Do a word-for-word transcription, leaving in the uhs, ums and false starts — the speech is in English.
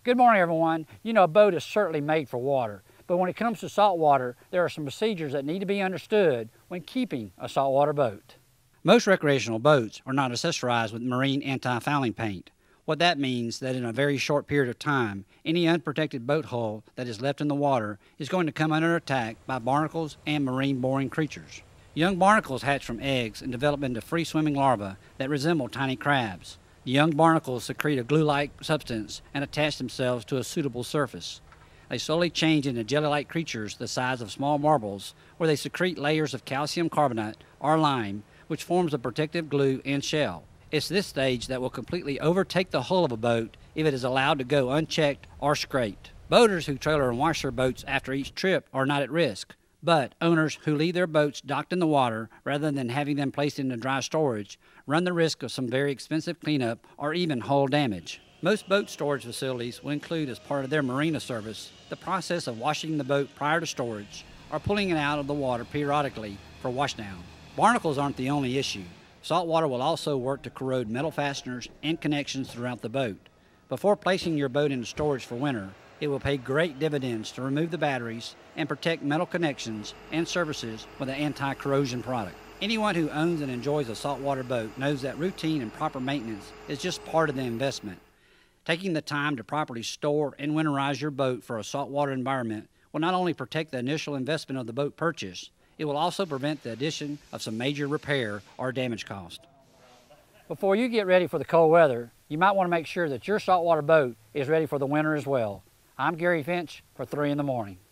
Good morning, everyone. You know, a boat is certainly made for water, but when it comes to saltwater, there are some procedures that need to be understood when keeping a saltwater boat. Most recreational boats are not accessorized with marine anti-fouling paint. What that means that in a very short period of time, any unprotected boat hull that is left in the water is going to come under attack by barnacles and marine-boring creatures. Young barnacles hatch from eggs and develop into free-swimming larvae that resemble tiny crabs. The young barnacles secrete a glue-like substance and attach themselves to a suitable surface. They slowly change into jelly-like creatures the size of small marbles, where they secrete layers of calcium carbonate or lime, which forms a protective glue and shell. It's this stage that will completely overtake the hull of a boat if it is allowed to go unchecked or scraped. Boaters who trailer and wash their boats after each trip are not at risk, but owners who leave their boats docked in the water rather than having them placed into dry storage run the risk of some very expensive cleanup or even hull damage. Most boat storage facilities will include as part of their marina service the process of washing the boat prior to storage or pulling it out of the water periodically for washdown. Barnacles aren't the only issue. Saltwater will also work to corrode metal fasteners and connections throughout the boat. Before placing your boat into storage for winter, it will pay great dividends to remove the batteries and protect metal connections and surfaces with an anti-corrosion product. Anyone who owns and enjoys a saltwater boat knows that routine and proper maintenance is just part of the investment. Taking the time to properly store and winterize your boat for a saltwater environment will not only protect the initial investment of the boat purchase, it will also prevent the addition of some major repair or damage cost. Before you get ready for the cold weather, you might want to make sure that your saltwater boat is ready for the winter as well. I'm Gary Finch for three in the morning.